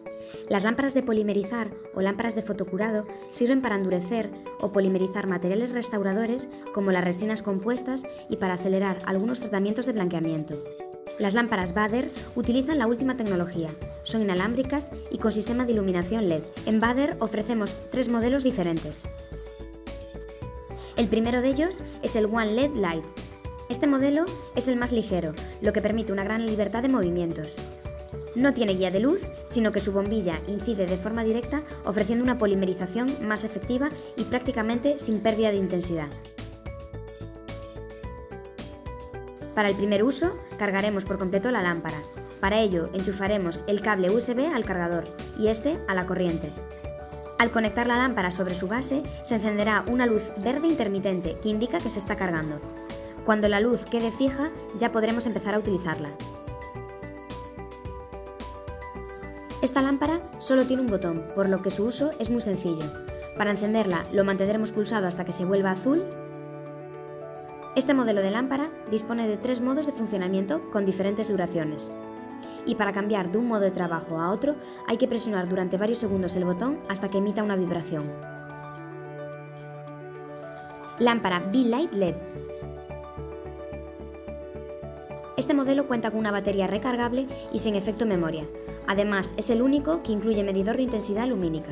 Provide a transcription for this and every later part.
Las lámparas de polimerizar o lámparas de fotocurado sirven para endurecer o polimerizar materiales restauradores como las resinas compuestas y para acelerar algunos tratamientos de blanqueamiento. Las lámparas Baader utilizan la última tecnología, son inalámbricas y con sistema de iluminación LED. En Baader ofrecemos 3 modelos diferentes. El primero de ellos es el One LED Light. Este modelo es el más ligero, lo que permite una gran libertad de movimientos. No tiene guía de luz, sino que su bombilla incide de forma directa, ofreciendo una polimerización más efectiva y prácticamente sin pérdida de intensidad. Para el primer uso, cargaremos por completo la lámpara. Para ello, enchufaremos el cable USB al cargador y este a la corriente. Al conectar la lámpara sobre su base, se encenderá una luz verde intermitente que indica que se está cargando. Cuando la luz quede fija, ya podremos empezar a utilizarla. Esta lámpara solo tiene un botón, por lo que su uso es muy sencillo. Para encenderla, lo mantendremos pulsado hasta que se vuelva azul. Este modelo de lámpara dispone de 3 modos de funcionamiento con diferentes duraciones. Y para cambiar de un modo de trabajo a otro, hay que presionar durante varios segundos el botón hasta que emita una vibración. Lámpara Be-Light LED. Este modelo cuenta con una batería recargable y sin efecto memoria. Además, es el único que incluye medidor de intensidad lumínica.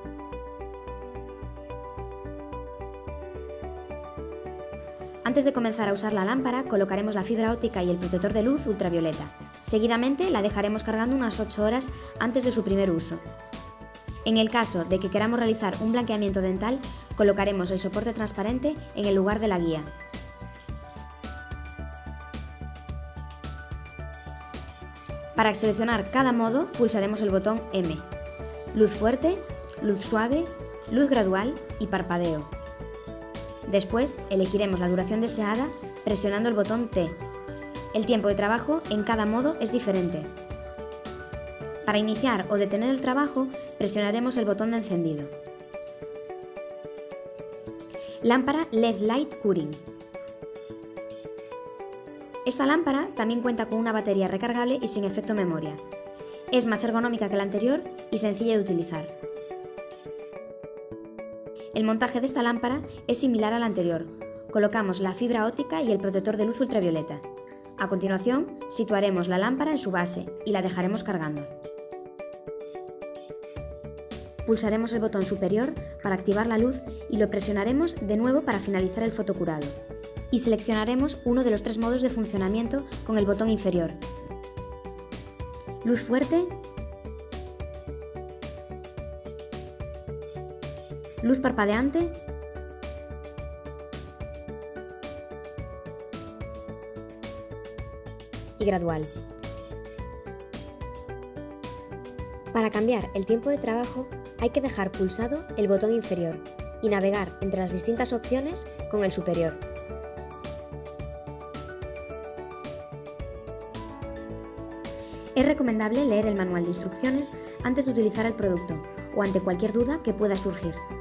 Antes de comenzar a usar la lámpara, colocaremos la fibra óptica y el protector de luz ultravioleta. Seguidamente, la dejaremos cargando unas 8 horas antes de su primer uso. En el caso de que queramos realizar un blanqueamiento dental, colocaremos el soporte transparente en el lugar de la guía. Para seleccionar cada modo, pulsaremos el botón M. Luz fuerte, luz suave, luz gradual y parpadeo. Después, elegiremos la duración deseada presionando el botón T. El tiempo de trabajo en cada modo es diferente. Para iniciar o detener el trabajo, presionaremos el botón de encendido. Lámpara LED Light Curing. Esta lámpara también cuenta con una batería recargable y sin efecto memoria. Es más ergonómica que la anterior y sencilla de utilizar. El montaje de esta lámpara es similar al anterior. Colocamos la fibra óptica y el protector de luz ultravioleta. A continuación, situaremos la lámpara en su base y la dejaremos cargando. Pulsaremos el botón superior para activar la luz y lo presionaremos de nuevo para finalizar el fotocurado. Y seleccionaremos uno de los 3 modos de funcionamiento con el botón inferior. Luz fuerte, luz parpadeante y gradual. Para cambiar el tiempo de trabajo hay que dejar pulsado el botón inferior y navegar entre las distintas opciones con el superior. Es recomendable leer el manual de instrucciones antes de utilizar el producto o ante cualquier duda que pueda surgir.